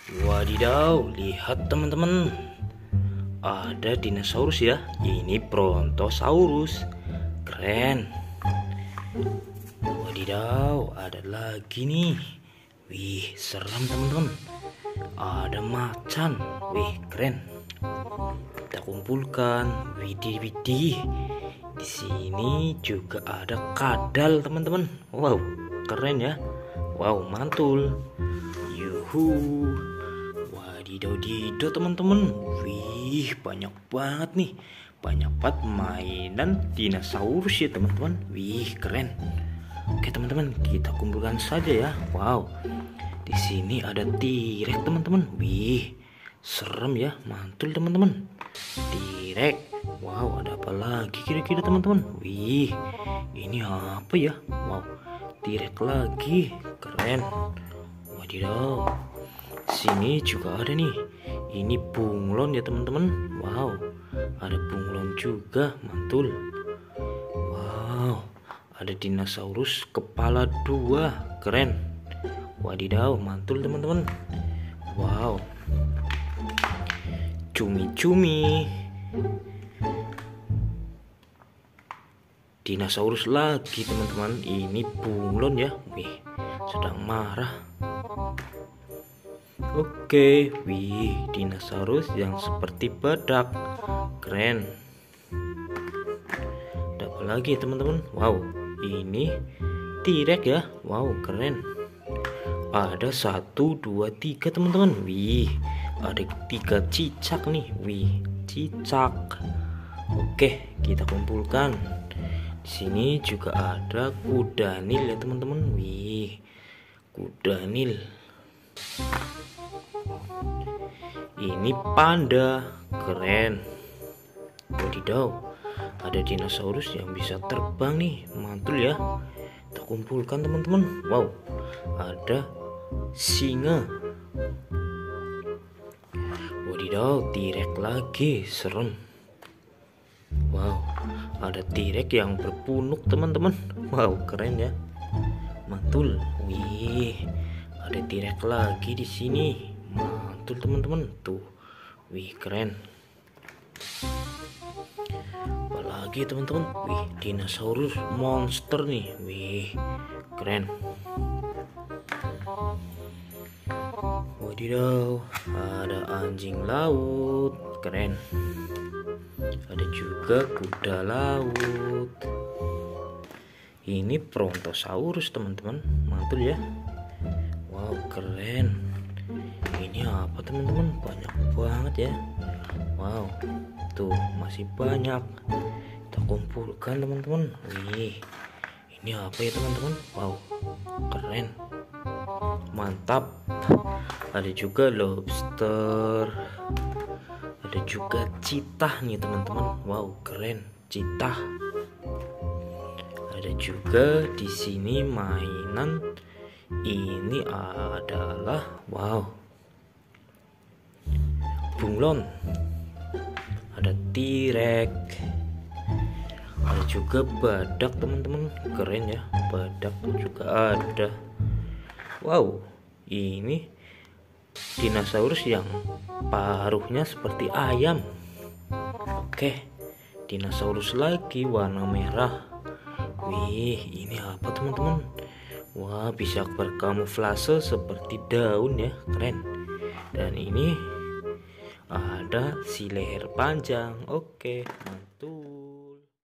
Wadidaw, lihat teman-teman, ada dinosaurus ya. Ini Brontosaurus, keren. Wadidaw, ada lagi nih. Wih, serem teman-teman. Ada macan, wih keren. Kita kumpulkan, widih. Di sini juga ada kadal teman-teman. Wow, keren ya. Wow, mantul. Yuhu. Wadidaw teman-teman. Wih, banyak banget nih. Banyak banget mainan dinosaurus ya teman-teman. Wih, keren. Oke teman-teman, kita kumpulkan saja ya. Wow. Di sini ada T-Rex teman-teman. Wih, serem ya, mantul teman-teman. T-Rex. Wow, ada apa lagi kira-kira teman-teman? Wih, ini apa ya? Wow, T-Rex lagi. Keren. Wadidaw. Sini juga ada nih. Ini bunglon ya teman-teman. Wow, ada bunglon juga, mantul. Wow, ada dinosaurus kepala 2, keren. Wadidaw, mantul teman-teman. Wow, cumi-cumi. Dinosaurus lagi teman-teman. Ini bunglon ya. Wih, sedang marah. Oke, wih, dinosaurus yang seperti badak, keren. Ada apa lagi teman-teman? Wow, ini T-Rex ya. Wow, keren. Ada 1, 2, 3 teman-teman. Wih, ada 3 cicak nih. Wih, cicak. Oke, kita kumpulkan. Di sini juga ada kuda nil ya teman-teman. Wih, kuda nil. Ini panda, keren. Wadidaw, ada dinosaurus yang bisa terbang nih, mantul ya. Kita kumpulkan teman-teman. Wow, ada singa. Wadidaw, T-Rex lagi, serem. Wow, ada T-Rex yang berpunuk teman-teman. Wow, keren ya, mantul. Wih, ada T-Rex lagi di sini, mantul teman-teman. Tuh, wih keren. Apalagi teman-teman? Wih, dinosaurus monster nih. Wih, keren. Wadidaw, ada anjing laut, keren. Ada juga kuda laut. Ini Brontosaurus teman-teman, mantul ya. Wow, keren. Ini apa teman-teman? Banyak banget ya. Wow, tuh masih banyak. Kita kumpulkan teman-teman. Wih, ini apa ya teman-teman? Wow, keren, mantap. Ada juga lobster. Ada juga citah nih teman-teman. Wow, keren, citah. Ada juga di sini mainan. Ini adalah wow, bunglon. Ada T-Rex. Ada juga badak teman-teman, keren ya, badak juga ada. Wow, ini dinosaurus yang paruhnya seperti ayam. Oke, dinosaurus lagi warna merah. Wih, ini apa teman-teman? Wah, bisa berkamuflase seperti daun ya, keren. Dan ini ada si leher panjang. Oke, mantul.